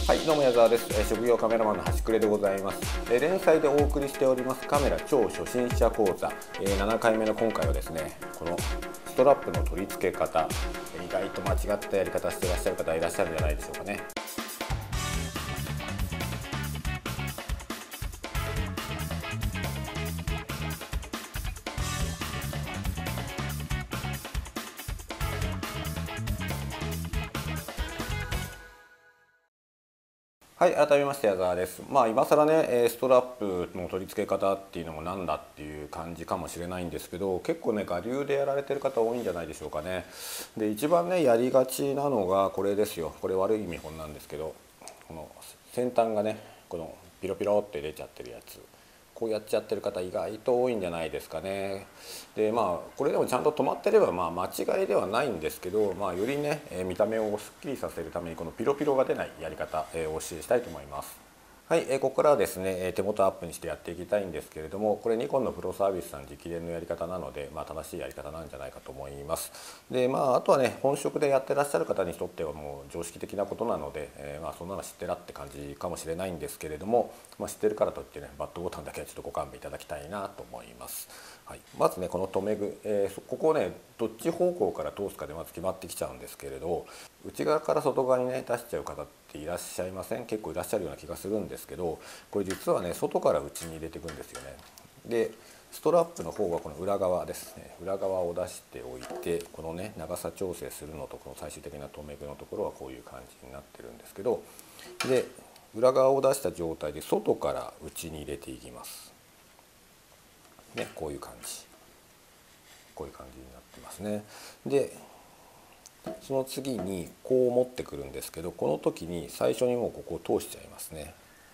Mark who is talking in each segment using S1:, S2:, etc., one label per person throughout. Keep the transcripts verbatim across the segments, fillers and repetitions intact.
S1: はい、どうも矢沢です。えー職業カメラマンの端くれでございます。えー連載でお送りしておりますカメラ超初心者講座、えーななかいめの今回はですね、このストラップの取り付け方、えー意外と間違ったやり方していらっしゃる方いらっしゃるんじゃないでしょうかね。はい、改めまして矢沢です。まあ今更ね、えーストラップの取り付け方っていうのもなんだっていう感じかもしれないんですけど、結構ね我流でやられてる方多いんじゃないでしょうかね。で一番ねやりがちなのがこれですよ。これ悪い見本なんですけど、この先端がねこのピロピロって出ちゃってるやつ。こうやっちゃってる方意外と多いんじゃないですかね。でまあこれでもちゃんと止まってればまあ間違いではないんですけど、まあ、よりね見た目をすっきりさせるためにこのピロピロが出ないやり方をお教えしたいと思います。はい、ここからはですね手元アップにしてやっていきたいんですけれども、これニコンのプロサービスさん直伝のやり方なので、まあ、正しいやり方なんじゃないかと思います。でまああとはね本職でやってらっしゃる方にとってはもう常識的なことなので、えー、まあそんなの知ってらって感じかもしれないんですけれども、まあ、知ってるからといってねバットボタンだけはちょっとご勘弁いただきたいなと思います。はい、まずねこの留め具、えー、ここをねどっち方向から通すかでまず決まってきちゃうんですけれど、内側から外側にね出しちゃう方っていらっしゃいません？結構いらっしゃるような気がするんですけど、これ実はね外から内に入れていくんですよね。でストラップの方はこの裏側ですね、裏側を出しておいて、このね長さ調整するのとこの最終的な留め具のところはこういう感じになってるんですけど、で裏側を出した状態で外から内に入れていきますね。こういう感じ、こういう感じになってますね。でその次にこう持ってくるんですけど、この時に最初にもうここを通しちゃいますね。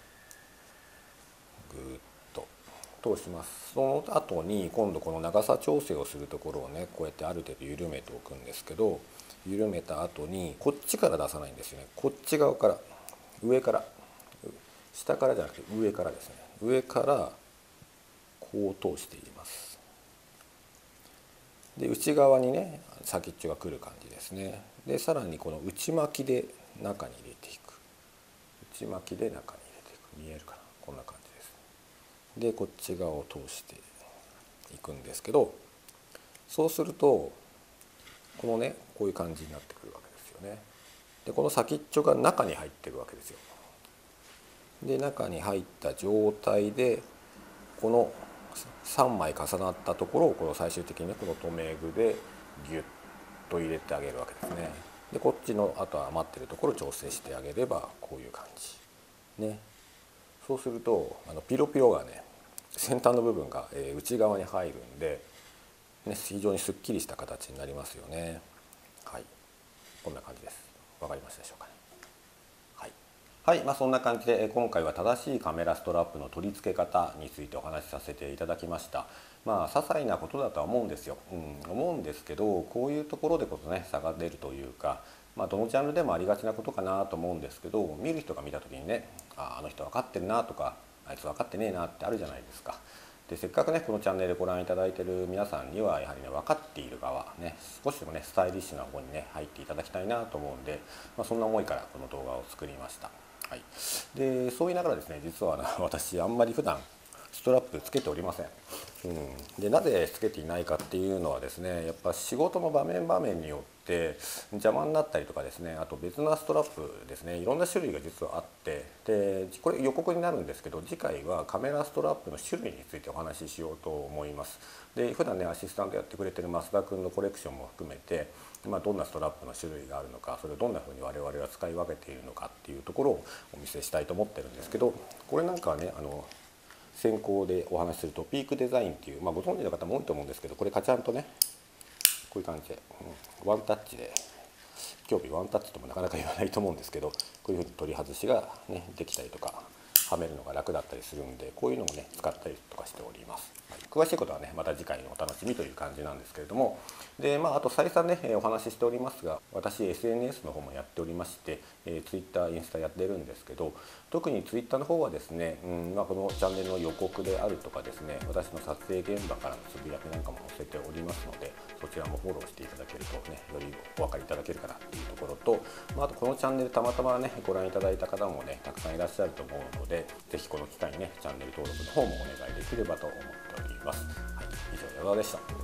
S1: ぐーっと通します。その後に今度この長さ調整をするところをねこうやってある程度緩めておくんですけど、緩めた後にこっちから出さないんですよね。こっち側から、上から、下からじゃなくて上からですね、上からこう通していきます。で内側にね先っちょが来る感じですね。でさらにこの内巻きで中に入れていく、内巻きで中に入れていく、見えるかな、こんな感じです。でこっち側を通していくんですけど、そうするとこのねこういう感じになってくるわけですよね。でこの先っちょが中に入ってるわけですよ。で中に入った状態でこのさんまい重なったところをこの最終的にねこの留め具でギュッと入れてあげるわけですね。でこっちのあとは余ってるところを調整してあげればこういう感じね。そうするとあのピロピロがね先端の部分が内側に入るんで、ね、非常にすっきりした形になりますよね。はい、こんな感じです。わかりましたでしょうかね。はい、はい、まあ、そんな感じで今回は正しいカメラストラップの取り付け方についてお話しさせていただきました。まあ些細なことだとは思うんですよ、うん、思うんですけど、こういうところでこそね差が出るというか、まあ、どのジャンルでもありがちなことかなと思うんですけど、見る人が見た時にね、あ、あの人分かってるなとか、あいつ分かってねえなってあるじゃないですか。でせっかくねこのチャンネルでご覧いただいている皆さんにはやはりね分かっている側ね、少しでもねスタイリッシュな方にね入っていただきたいなと思うんで、まあ、そんな思いからこの動画を作りました。はい、でそう言いながらですね、実は私あんまり普段ストラップつけておりません。うん、でなぜつけていないかっていうのはですね、やっぱ仕事の場面場面によって邪魔になったりとかですね、あと別なストラップですね、いろんな種類が実はあって、でこれ予告になるんですけど、次回はカメラストラップの種類についてお話ししようと思います。で普段ねアシスタントやってくれてる増田君のコレクションも含めて、まあ、どんなストラップの種類があるのか、それをどんなふうに我々は使い分けているのかっていうところをお見せしたいと思ってるんですけど、これなんかはねあの先行でお話しするとピークデザインっていう、まあ、ご存知の方も多いと思うんですけど、これカチャンとねこういう感じで、うん、ワンタッチで、今日ワンタッチともなかなか言わないと思うんですけど、こういうふうに取り外しが、ね、できたりとかはめるのが楽だったりするんで、こういうのもね使ったりとかしております。はい、詳しいことはねまた次回のお楽しみという感じなんですけれども、でまああと再三ねお話ししておりますが、私 エスエヌエス の方もやっておりまして、えー、Twitter、インスタやってるんですけど、特に Twitter の方はですね、うんまあ、このチャンネルの予告であるとかですね、私の撮影現場からのつぶやきなんかも載せておりますので、そちらもフォローしていただけるとね、よりお分かりいただけるかなっていうところと、まあ、あとこのチャンネルたまたまねご覧いただいた方もねたくさんいらっしゃると思うので、ぜひこの機会にねチャンネル登録の方もお願いできればと思っております。はい、以上、矢沢でした。